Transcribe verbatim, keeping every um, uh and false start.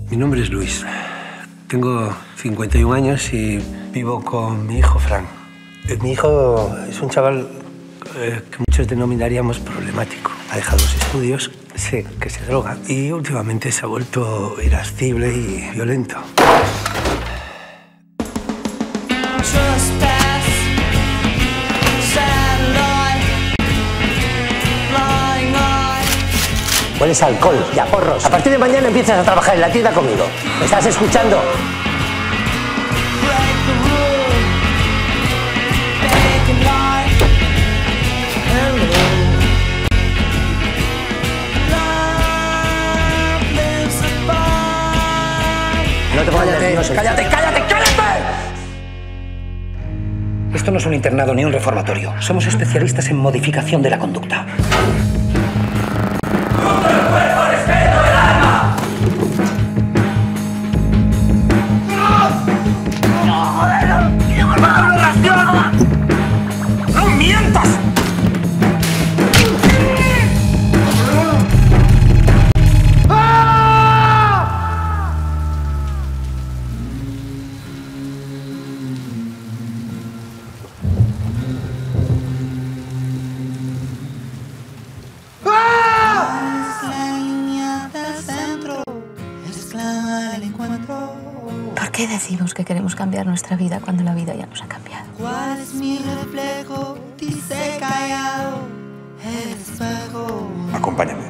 Mi nombre es Luis. Tengo cincuenta y un años y vivo con mi hijo, Fran. Mi hijo es un chaval eh, que muchos denominaríamos problemático. Ha dejado los estudios, sé que se droga y últimamente se ha vuelto irascible y violento. Hueles a alcohol y a porros. A partir de mañana empiezas a trabajar en la tienda conmigo. ¿Me estás escuchando? No te pongas nervioso. ¡Cállate, cállate, cállate! Esto no es un internado ni un reformatorio. Somos especialistas en modificación de la conducta. ¡No mientas! ¿Por qué decimos que queremos cambiar nuestra vida cuando la vida ya nos ha cambiado? ¿Cuál es mi reflejo? Dice callado el espejo. Acompáñame.